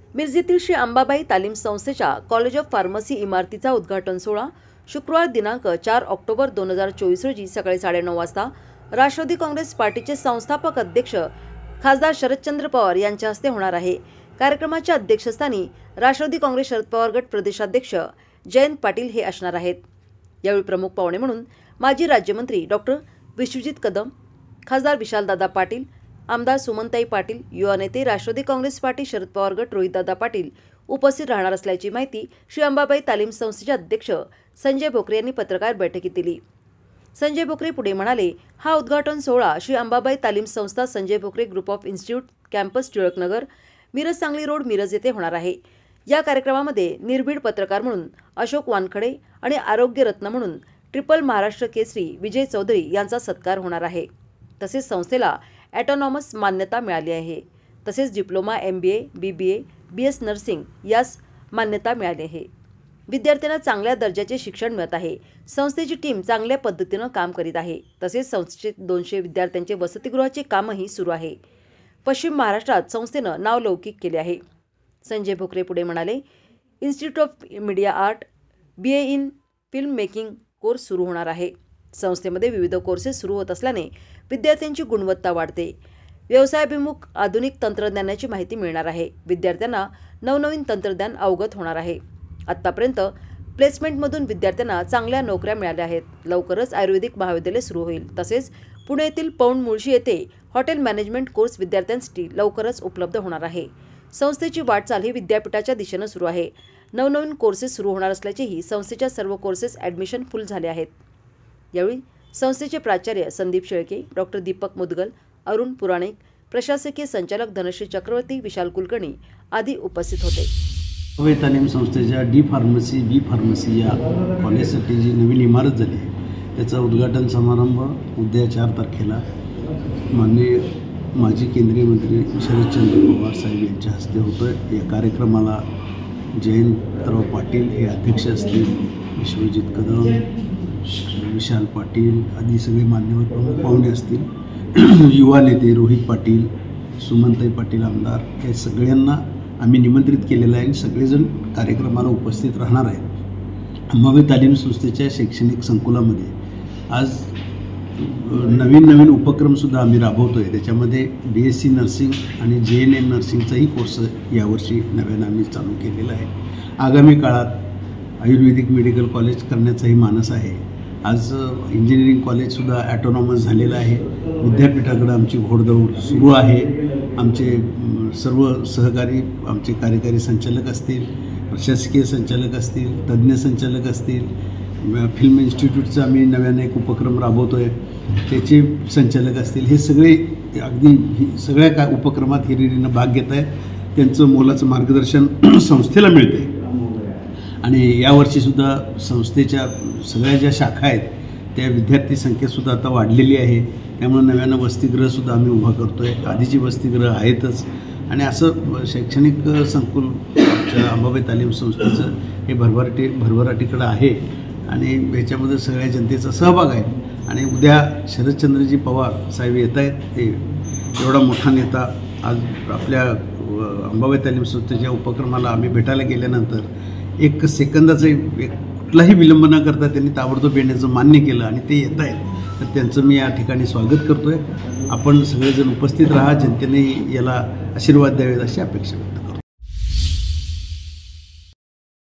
मिरजेतील श्री अंबाबाई तालीम संस्थेच्या कॉलेज ऑफ फार्मसी इमारतीचा उद्घाटन सोहळा शुक्रवार दिनांक 4 ऑक्टोबर 2024 रोजी सकाळी 9:30 वाजता राष्ट्रवादी काँग्रेस पार्टीचे संस्थापक अध्यक्ष खासदार शरदचंद्र पवार यांच्या हस्ते होणार आहे। कार्यक्रमाच्या अध्यक्षस्थानी राष्ट्रवादी काँग्रेस शरद पवार गट प्रदेशाध्यक्ष जयंत पाटील हे असणार आहेत। यावेळी प्रमुख पाहुणे म्हणून माजी राज्यमंत्री डॉक्टर विश्वजित कदम, खासदार विशालदादा पाटील, आमदार सुमनताई पाटील, युवा नेते राष्ट्रवादी काँग्रेस पार्टी शरद पवार गट रोहितदादा पाटील उपस्थित राहणार असल्याची माहिती श्री अंबाबाई तालीम संस्थेचे अध्यक्ष संजय भोकरे यांनी पत्रकार बैठकीत दिली। संजय भोकरे पुढे म्हणाले, हा उद्घाटन सोहळा Shri Ambabai Talim Sanstha Sanjay Bhokare group of institute campus Tilaknagar Miraj Sangli road Miraj येथे होणार आहे। या कार्यक्रमामध्ये निर्भीड पत्रकार म्हणून अशोक वानखडे आणि आरोग्य रत्न म्हणून ट्रिपल महाराष्ट्र केसरी विजय चौधरी यांचा सत्कार होणार आहे। तसेच संस्थेला ऑटोनॉमस मान्यता मिळाली आहे। तसेच diploma MBA, BBA, BS nursing यास मान्यता मिळाली आहे। विद्यार्थ्यांना चांगल्या दर्जाचे शिक्षण मिळत आहे। संस्थेची टीम चांगल्या पद्धतीने काम करीत आहे। तसेच संस्थेचे 200 विद्यार्थ्यांचे वसतिगृहाचे कामही सुरू आहे। पश्चिम महाराष्ट्रात संस्थेनं नावलौकिक केले आहे। संजय भोकरे पुढे म्हणाले, institute of media art BA in film making course सुरू होणार आहे। संस्थेमध्ये विविध कोर्सेस सुरू होत असल्याने विद्यार्थ्यांची गुणवत्ता वाढते। व्यवसायाभिमुख आधुनिक तंत्रज्ञानाची माहिती मिळणार आहे। विद्यार्थ्यांना नवनवीन तंत्रज्ञान अवगत होणार आहे। आतापर्यंत प्लेसमेंटमधून विद्यार्थ्यांना चांगल्या नोकऱ्या मिळाल्या आहेत। लवकरच आयुर्वेदिक महाविद्यालय सुरू होईल। तसेच पुणे येथील पौंड मुळशी येथे हॉटेल मॅनेजमेंट कोर्स विद्यार्थ्यांसाठी लवकरच उपलब्ध होणार आहे। संस्थेची वाटचाल ही विद्यापीठाच्या दिशेने सुरू आहे। नवनवीन कोर्सेस सुरू होणार असल्याचेही संस्थेच्या सर्व कोर्सेस ॲडमिशन फुल झाले आहेत। यावेळी संस्थेचे प्राचार्य संदीप शेळके, डॉक्टर दीपक मुदगल, अरुण पुराणिक, प्रशासकीय संचालक धनश्री चक्रवर्ती, विशाल कुलकर्णी आदी उपस्थित होते। अंबाबाई तालीम संस्थेच्या D फार्मसी B फार्मसी या कॉलेजसाठी जी नवीन इमारत झाली त्याचा उद्घाटन समारंभ उद्या 4 तारखेला माननीय माजी केंद्रीय मंत्री शरदचंद्र पवार साहेब यांच्या हस्ते होतोय। या कार्यक्रमाला जयंतराव पाटील हे अध्यक्ष असतील, विश्वजित कदम, विशाल पाटील आदी सगळे मान्यवर प्रमुख पाहुणे असतील। युवा नेते रोहित पाटील, सुमनताई पाटील आमदार हे सगळ्यांना आम्ही निमंत्रित केलेलं आहे आणि सगळेजण कार्यक्रमाला उपस्थित राहणार आहेत। अंबाबाई तालीम संस्थेच्या शैक्षणिक संकुलामध्ये आज नवीन उपक्रमसुद्धा आम्ही राबवतो आहे। त्याच्यामध्ये BSc नर्सिंग आणि JNM नर्सिंगचाही कोर्स यावर्षी नव्यानं आम्ही चालू केलेला आहे। आगामी काळात आयुर्वेदिक मेडिकल कॉलेज करण्याचाही मानस आहे। आज इंजिनिअरिंग कॉलेजसुद्धा ॲटोनॉमस झालेलं आहे। विद्यापीठाकडे आमची घोडदौड सुरू आहे। आमचे सर्व सहकारी, आमचे कार्यकारी संचालक असतील, प्रशासकीय संचालक असतील, तज्ज्ञ संचालक असतील, फिल्म इन्स्टिट्यूटचा आम्ही नव्याने एक उपक्रम राबवतो आहे त्याचे संचालक असतील, हे सगळे अगदी सगळ्या उपक्रमात हिरिरीनं भाग घेत आहेत। त्यांचं मोलाचं मार्गदर्शन संस्थेला मिळते आणि यावर्षीसुद्धा संस्थेच्या सगळ्या ज्या शाखा आहेत त्या विद्यार्थी संख्यासुद्धा आता वाढलेली आहे। त्यामुळे नव्यानं वसतिगृहसुद्धा आम्ही उभा करतो आहे। आधीची वसतिगृह आहेतच आणि असं शैक्षणिक संकुल अंबाबाई तालीम संस्थेचं हे भरभराटीकडं आहे आणि याच्यामध्ये सगळ्या जनतेचा सहभाग आहे। आणि उद्या शरदचंद्रजी पवार साहेब येत आहेत। ते एवढा मोठा नेता आज आपल्या अंबाबाई तालीम संस्थेच्या उपक्रमाला आम्ही भेटायला गेल्यानंतर 1 सेकंदाचं कुठलाही विलंब न करता त्यांनी ताबडतोब येण्याचं मान्य केलं आणि ते येत आहेत। तर त्यांचं मी या ठिकाणी स्वागत करतो आहे। आपण सगळेजण उपस्थित राहा, जनतेने याला आशीर्वाद द्यावेत अशी अपेक्षा व्यक्त करतो।